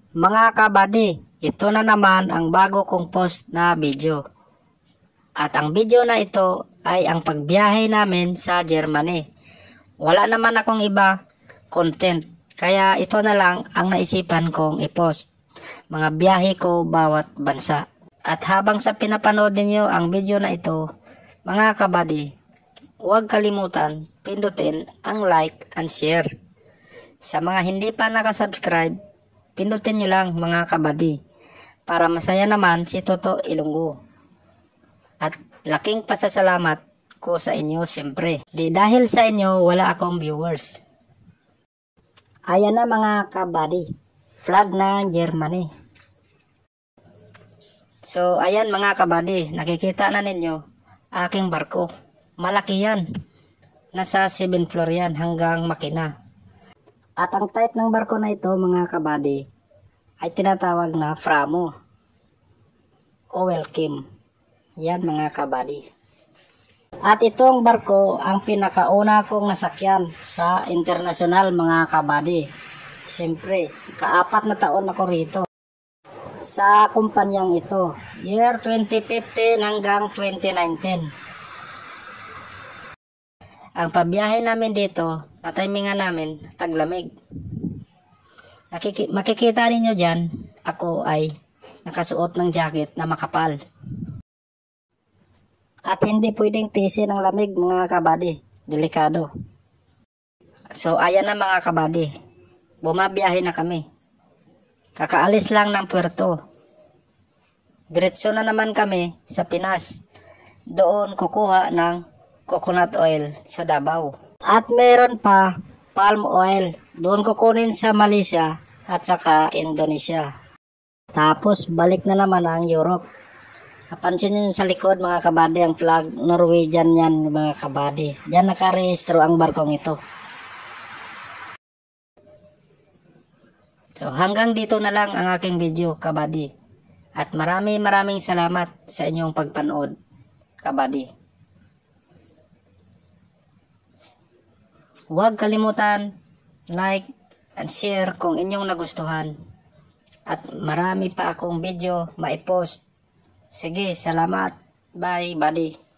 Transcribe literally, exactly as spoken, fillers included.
Mga kabady, ito na naman ang bago kong post na video. At ang video na ito ay ang pagbiyahe namin sa Germany. Wala naman akong iba content, kaya ito na lang ang naisipan kong i-post. Mga biyahe ko bawat bansa. At habang sa pinapanood ninyo ang video na ito, mga kabady, huwag kalimutan pindutin ang like and share. Sa mga hindi pa nakasubscribe, pindutin nyo lang mga kabady para masaya naman si Toto Ilonggo. At laking pasasalamat ko sa inyo siyempre. Di dahil sa inyo wala akong viewers. Ayan na mga kabady, flag na Germany. So ayan mga kabady, nakikita na ninyo aking barko. Malaki yan. Nasa seventh floor yan hanggang makina. At ang type ng barko na ito mga kabady ay tinatawag na Framo o Welcome. Yan mga kabady. At itong barko ang pinakauna kong nasakyan sa international mga kabady. Siyempre, kaapat na taon ako rito sa kumpanyang ito. Year twenty fifteen hanggang twenty nineteen. Ang pabiyahe namin dito, na timingan namin, taglamig. Nakiki makikita ninyo dyan, ako ay nakasuot ng jacket na makapal. At hindi pwedeng tisin ng lamig mga kabady, delikado. So ayan na mga kabady, bumabiyahe na kami. Kakaalis lang ng puerto. Diretso na naman kami sa Pinas. Doon kukuha ng coconut oil sa Davao. At meron pa palm oil. Doon kukunin sa Malaysia at saka Indonesia. Tapos balik na naman ang Europe. Napansin nyo sa likod mga kabady, ang flag Norwegian yan mga kabady. Diyan nakarehistro ang barkong ito. So hanggang dito na lang ang aking video kabady. At marami maraming salamat sa inyong pagpanood kabady. Huwag kalimutan like and share kung inyong nagustuhan. At marami pa akong video maipost. Sige, salamat. Bye, buddy.